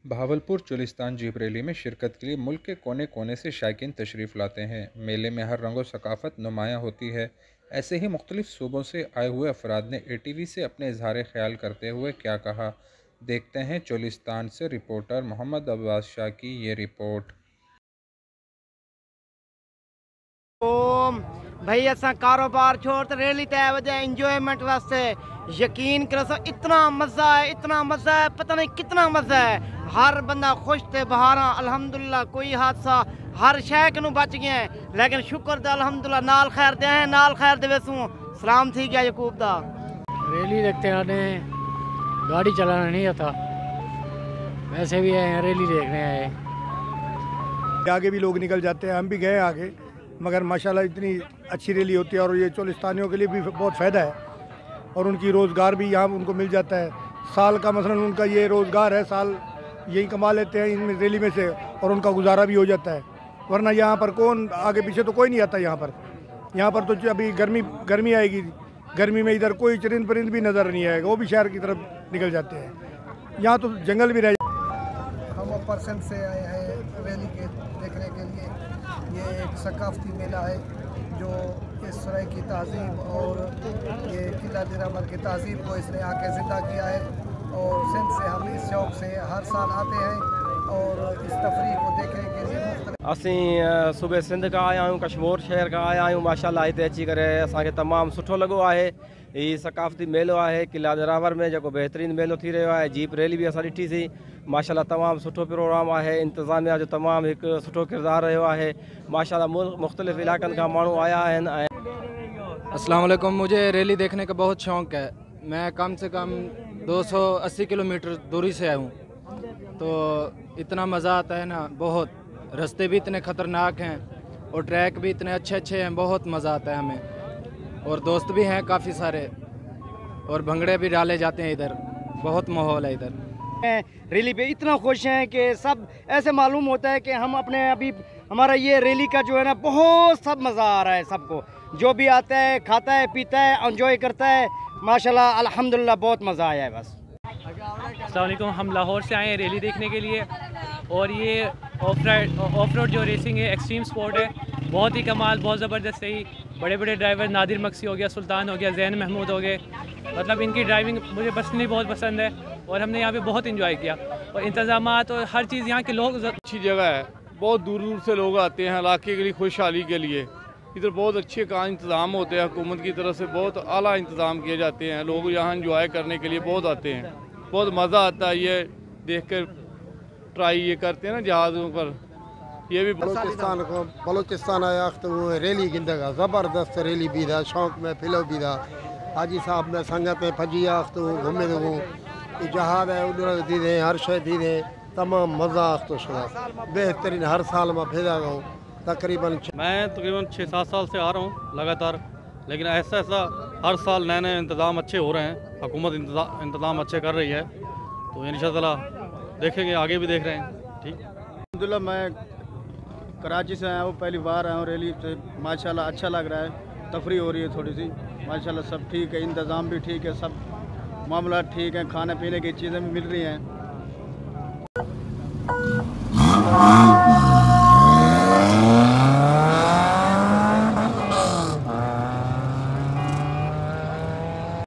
Bahawalpur Cholistan jeep rally में शिरकत के लिए मुल्क के कोने कोने से शायकीन तशरीफ़ लाते हैं। मेले में हर रंगो सकाफ़त नुमायाँ होती है। ऐसे ही मुख्तलिफ सूबों से आए हुए अफराद ने ATV से अपने इजहार ख्याल करते हुए क्या कहा, देखते हैं चोलिस्तान से रिपोर्टर मोहम्मद अब्बास शाह की ये रिपोर्ट। भाई असा कारोबार छोड़ तो रैली तय वजह इंजॉयमेंट वास्ते यकीन करो इतना मज़ा है पता नहीं कितना मज़ा है। हर बंदा खुश थे बहारा अल्हम्दुलिल्लाह, कोई हादसा हर शय के बच गए हैं, लेकिन शुक्र दा अल्हम्दुलिल्लाह नाल खैर दे हैं, नाल खैर दे वेसू सलाम थी गया यकूब दा। रैली देखते आने, गाड़ी चलाना नहीं आता, वैसे भी आए हैं रैली देखने आए। आगे भी लोग निकल जाते हैं, हम भी गए आगे, मगर माशाल्लाह इतनी अच्छी रैली होती है और ये चोलिस्तानियों के लिए भी बहुत फ़ायदा है और उनकी रोज़गार भी यहाँ उनको मिल जाता है। साल का मसलन उनका ये रोज़गार है, साल यही कमा लेते हैं इन रैली में से और उनका गुजारा भी हो जाता है। वरना यहाँ पर कौन आगे पीछे तो कोई नहीं आता यहाँ पर तो अभी गर्मी आएगी, गर्मी में इधर कोई चरिंद परिंद भी नज़र नहीं आएगा, वो भी शहर की तरफ निकल जाते हैं। यहाँ तो जंगल भी रह। हम परसेंट से आए हैं रैली के देखने के लिए। ये एक सकाफती मेला है जो इस तरह की तहज़ीब और ये किला दिरामर की तहज़ीब को इसने आके ज़िंदा किया है और सिंध से हम इस शौक़ से हर साल आते हैं और इस तफरीह को देखने के लिए असी सूबे सिंध का आया आहियूं, कश्मीर शहर का आया आहियूं। माशाल्लाह हिते अची करे असांखे तमामु सुठो लॻो आहे। हीउ सकाफ़ती मेलो आहे किला दिरावर में, जेको बहितरीनु मेलो थी रहियो आहे। जीप रैली बि असां ॾिठीसीं, माशाल्लाह तमामु सुठो प्रोग्राम आहे। इंतिज़ामिया जो तमामु हिकु सुठो किरदारु रहियो आहे। माशाल्लाह मुख़्तलिफ़ इलाक़नि खां माण्हू आया आहिनि। अस्सलाम वालेकुम। मुझे रैली देखने का बहुत शौक़ है। मैं कम से कम 280 किलोमीटर दूरी से आया हूँ, तो इतना मज़ा आता है ना, बहुत। रास्ते भी इतने ख़तरनाक हैं और ट्रैक भी इतने अच्छे हैं, बहुत मज़ा आता है हमें। और दोस्त भी हैं काफ़ी सारे और भंगड़े भी डाले जाते हैं इधर, बहुत माहौल है इधर। रैली पे इतना खुश हैं कि सब ऐसे मालूम होता है कि हम अपने अभी हमारा ये रैली का जो है ना बहुत सब मज़ा आ रहा है। सबको जो भी आता है खाता है पीता है एंजॉय करता है, माशाल्लाह अल्हम्दुलिल्लाह बहुत मज़ा आया है। बस अस्सलाम वालेकुम। हम लाहौर से आए हैं रैली देखने के लिए और ये ऑफ रोड जो रेसिंग है, एक्सट्रीम स्पोर्ट है, बहुत ही कमाल, बहुत ज़बरदस्त है। बड़े बड़े ड्राइवर नादिर मक्सी हो गया, सुल्तान हो गया, जैन महमूद हो गए, मतलब इनकी ड्राइविंग मुझे पर्सनली बहुत पसंद है और हमने यहाँ पे बहुत इंजॉय किया। और इंतज़ामात और हर चीज़, यहाँ के लोग अच्छी जगह है, बहुत दूर दूर से लोग आते हैं इलाके के लिए, खुशहाली के लिए। इधर बहुत अच्छे का इंतज़ाम होते हैं, हुकूमत की तरफ से बहुत आला इंतज़ाम किए जाते हैं। लोग यहाँ इंजॉय करने के लिए बहुत आते हैं, बहुत मज़ा आता है ये देख कर। ट्राई ये करते हैं ना जहाज़ों पर, ये भी बलोचिस्तान आया तो रैली गिंदगा ज़बरदस्त रैली भी था, शौक़ में फिलो भी था। हाजी साहब में संगत में फजी आख्तू घूमे तो जहाज है उधर दी दे, हर शय दी दे, तमाम मज़ा आख्तो शुदा बेहतरीन। हर साल में फिजा गो तकरीबन। मैं तकरीबन 6-7 साल से आ रहा हूँ लगातार, लेकिन ऐसा हर साल नए नए इंतज़ाम अच्छे हो रहे हैं, हुकूमत इंतज़ाम अच्छे कर रही है, तो इंशाअल्लाह देखेंगे, आगे भी देख रहे हैं। ठीक अल्हम्दुलिल्लाह। मैं कराची से आया हूँ, पहली बार आया हूँ रैली से, माशाल्लाह अच्छा लग रहा है, तफरी हो रही है थोड़ी सी, माशाल्लाह सब ठीक है, इंतज़ाम भी ठीक है, सब मामला ठीक है, खाने पीने की चीज़ें भी मिल रही हैं।